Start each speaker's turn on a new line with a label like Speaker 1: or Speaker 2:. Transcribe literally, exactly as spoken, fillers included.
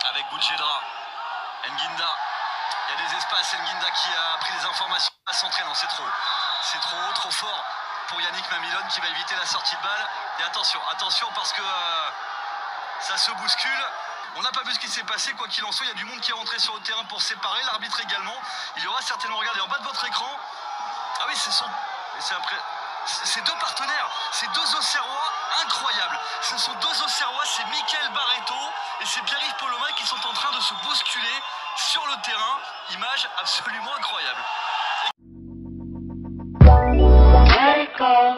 Speaker 1: avec Boudjedra. Nginda. Il y a des espaces. Nginda qui a pris des informations à s'entrer. Non, c'est trop. C'est trop haut, trop fort pour Yannick Mamilone qui va éviter la sortie de balle. Et attention, attention parce que euh, ça se bouscule. On n'a pas vu ce qui s'est passé. Quoi qu'il en soit, il y a du monde qui est rentré sur le terrain pour séparer. L'arbitre également. Il y aura certainement, regardez, en bas de votre écran. Ah oui, c'est son... C'est après... Ces deux partenaires, ces deux Auxerrois incroyables. Ce sont deux Auxerrois, c'est Mickaël Barreto et c'est Pierre-Yves Poloma qui sont en train de se bousculer sur le terrain. Image absolument incroyable.